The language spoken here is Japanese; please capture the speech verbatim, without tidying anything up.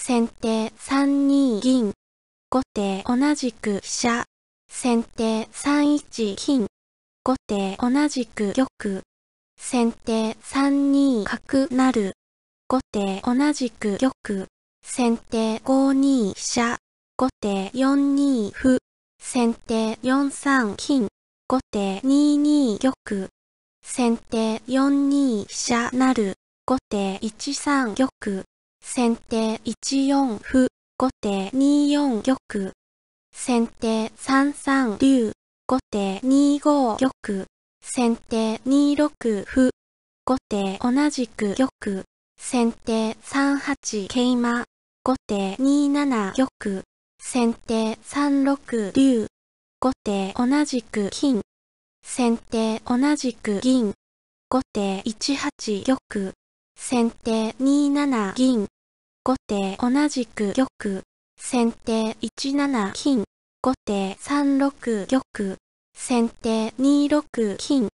先手さんに銀、後手同じく飛車、先手さんいち金、後手同じく玉、先手さんに角成、後手同じく玉、先手ごに飛車、後手よんに歩、先手よんさん金、後手にに玉、先手よんに飛車成、後手いちさん玉、先手いちよん歩、後手によん玉、先手さんさん竜、後手にご玉、先手にろく歩、後手同じく玉、先手さんはち桂馬、後手になな玉、先手さんろく竜、後手同じく金、先手同じく銀、後手いちはち玉、先手になな銀、後手同じく玉、先手いちなな金、後手さんろく玉、先手にろく金、